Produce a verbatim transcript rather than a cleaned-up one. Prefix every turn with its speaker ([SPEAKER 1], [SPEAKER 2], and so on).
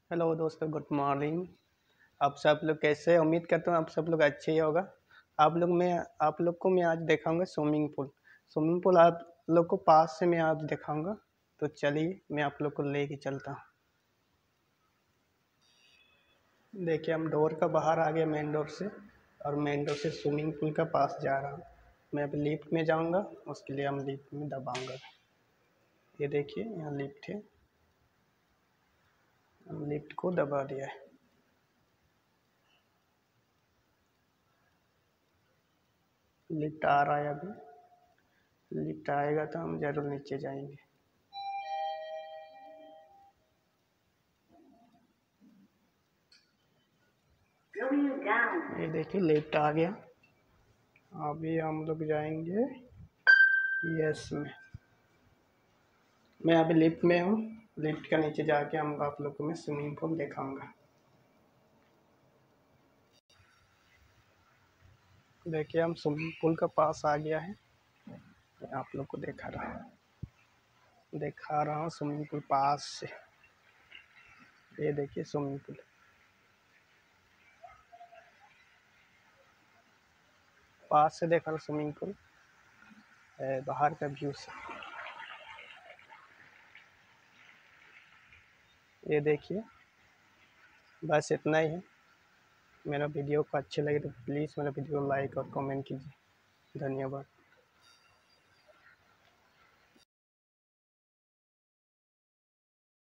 [SPEAKER 1] Hello दोस्तों, good morning. आप सब लोग कैसे हैं? उम्मीद करता हूँ आप सब लोग अच्छे ही होगा। आप लोग मैं आप लोग को मैं आज दिखाऊंगा स्विमिंग पूल। स्विमिंग पूल आप लोग को पास से मैं आज दिखाऊंगा। तो चलिए मैं आप लोग को लेके चलता हूँ। देखिए, हम डोर का बाहर आ गए, मेन डोर से। और मेन डोर से स्विमिंग पूल का पास जा रहा हूँ। मैं अभी लिफ्ट में जाऊँगा, उसके लिए हम लिफ्ट में दबाऊँगा। ये देखिए, यहाँ लिफ्ट है। हम लिफ्ट को दबा दिया है। लिफ्ट आ रहा है अभी। लिफ्ट आएगा तो हम ज़रूर नीचे जाएंगे। ये देखिए, लिफ्ट आ गया। अभी हम लोग जाएंगे यस में। मैं अभी लिफ्ट में हूँ। लिफ्ट के नीचे जाके हम आप लोग को मैं स्विमिंग पूल दिखाऊंगा। देखिए, हम स्विमिंग पूल का पास आ गया है। मैं आप लोग को दिखा रहा हूँ दिखा रहा हूँ स्विमिंग पूल पास से। ये देखिए स्विमिंग पूल, पास से देखा स्विमिंग पूल बाहर का व्यू से। ये देखिए, बस इतना ही है। मेरा वीडियो को अच्छे लगे तो प्लीज़ मेरा वीडियो लाइक और कमेंट कीजिए। धन्यवाद।